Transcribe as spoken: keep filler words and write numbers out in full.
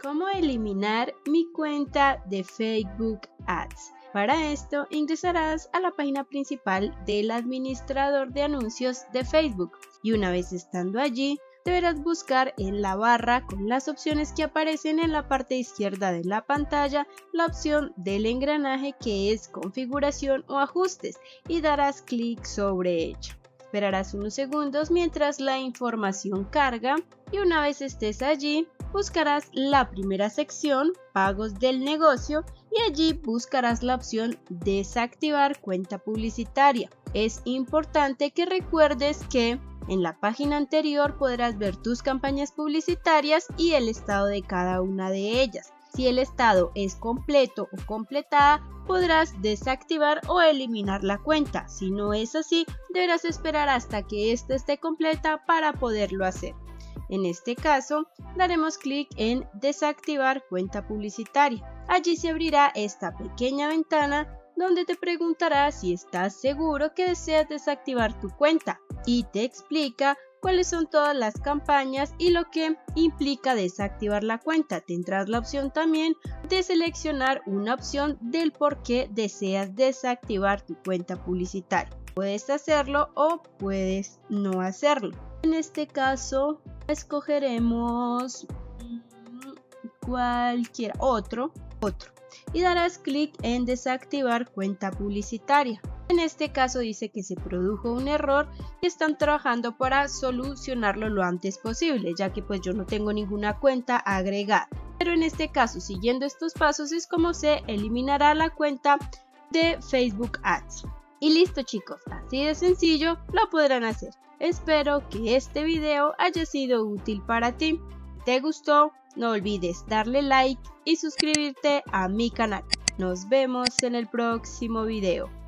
¿Cómo eliminar mi cuenta de Facebook Ads? Para esto ingresarás a la página principal del administrador de anuncios de Facebook y una vez estando allí deberás buscar en la barra con las opciones que aparecen en la parte izquierda de la pantalla la opción del engranaje que es configuración o ajustes y darás clic sobre ella. Esperarás unos segundos mientras la información carga y una vez estés allí buscarás la primera sección, pagos del negocio, y allí buscarás la opción desactivar cuenta publicitaria. Es importante que recuerdes que en la página anterior podrás ver tus campañas publicitarias y el estado de cada una de ellas. Si el estado es completo o completada, podrás desactivar o eliminar la cuenta. Si no es así, deberás esperar hasta que ésta esté completa para poderlo hacer. En este caso, daremos clic en desactivar cuenta publicitaria. Allí se abrirá esta pequeña ventana donde te preguntará si estás seguro que deseas desactivar tu cuenta y te explica cuáles son todas las campañas y lo que implica desactivar la cuenta. Tendrás la opción también de seleccionar una opción del por qué deseas desactivar tu cuenta publicitaria. Puedes hacerlo o puedes no hacerlo. En este caso escogeremos cualquiera, otro, otro y darás clic en desactivar cuenta publicitaria. En este caso dice que se produjo un error y están trabajando para solucionarlo lo antes posible, ya que pues yo no tengo ninguna cuenta agregada. Pero en este caso, siguiendo estos pasos, es como se eliminará la cuenta de Facebook Ads. Y listo chicos, así de sencillo lo podrán hacer. Espero que este video haya sido útil para ti. Si te gustó, no olvides darle like y suscribirte a mi canal. Nos vemos en el próximo video.